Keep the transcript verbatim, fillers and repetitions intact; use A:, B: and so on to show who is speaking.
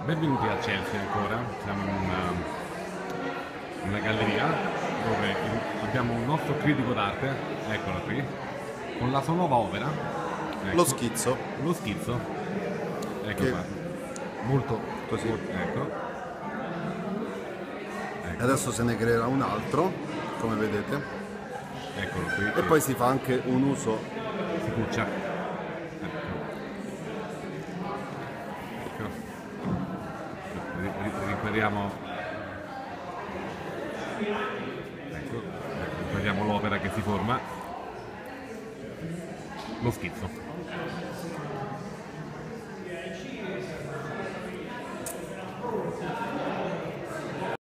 A: Benvenuti a Chelsea ancora, siamo in una, una galleria dove abbiamo un nostro critico d'arte, eccolo qui, con la sua nuova opera, ecco,
B: Lo schizzo.
A: lo schizzo, ecco
B: Che-
A: qua, molto
B: Così.
A: molto- ecco, ecco,
B: Adesso se ne creerà un altro, come vedete.
A: eccolo qui,
B: E poi si fa anche un uso.
A: si cuccia, ecco, ecco. Ri- ri- ripariamo, ecco, ripariamo l'opera che si forma, lo schizzo.